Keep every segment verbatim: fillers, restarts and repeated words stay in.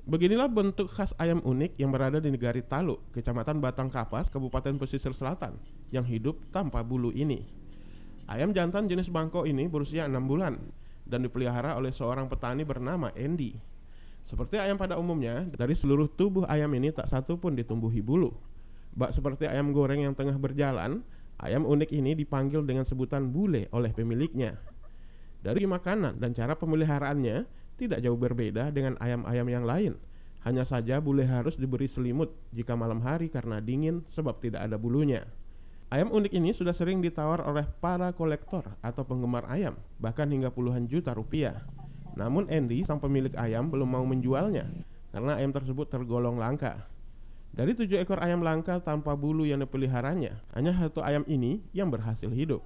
Beginilah bentuk khas ayam unik yang berada di Negari Taluk, Kecamatan Batang Kapas, Kabupaten Pesisir Selatan, yang hidup tanpa bulu ini. Ayam jantan jenis bangkok ini berusia enam bulan dan dipelihara oleh seorang petani bernama Andy. Seperti ayam pada umumnya, dari seluruh tubuh ayam ini tak satu pun ditumbuhi bulu. Bak seperti ayam goreng yang tengah berjalan, ayam unik ini dipanggil dengan sebutan bule oleh pemiliknya. Dari makanan dan cara pemeliharaannya tidak jauh berbeda dengan ayam-ayam yang lain. Hanya saja bule harus diberi selimut jika malam hari karena dingin sebab tidak ada bulunya. Ayam unik ini sudah sering ditawar oleh para kolektor atau penggemar ayam, bahkan hingga puluhan juta rupiah. Namun Andy, sang pemilik ayam, belum mau menjualnya karena ayam tersebut tergolong langka. Dari tujuh ekor ayam langka tanpa bulu yang dipeliharanya, hanya satu ayam ini yang berhasil hidup.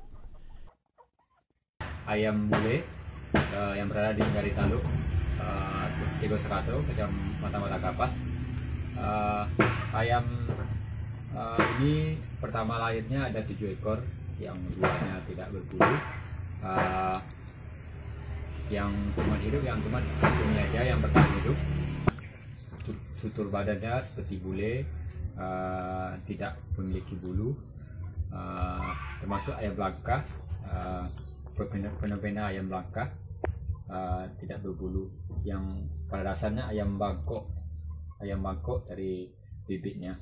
Ayam bule uh, yang berada di Negari Taluk, uh, Tigo Serato, Kecamatan Batang Kapas. Uh, ayam uh, ini pertama lahirnya ada tujuh ekor, yang duanya tidak berbulu, uh, yang cuma hidup, yang cuma satunya aja yang bertahan hidup. Struktur badannya seperti bule, uh, tidak memiliki bulu, uh, termasuk ayam langka. Uh, fenomena ayam langka uh, tidak berbulu, yang pada dasarnya ayam bangkok ayam bangkok dari bibitnya.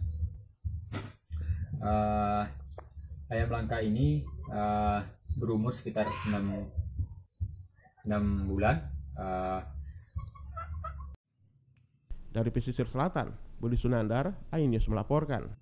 uh, ayam langka ini uh, berumur sekitar enam bulan. uh, Dari pesisir selatan, Budi Sunandar, iNews melaporkan.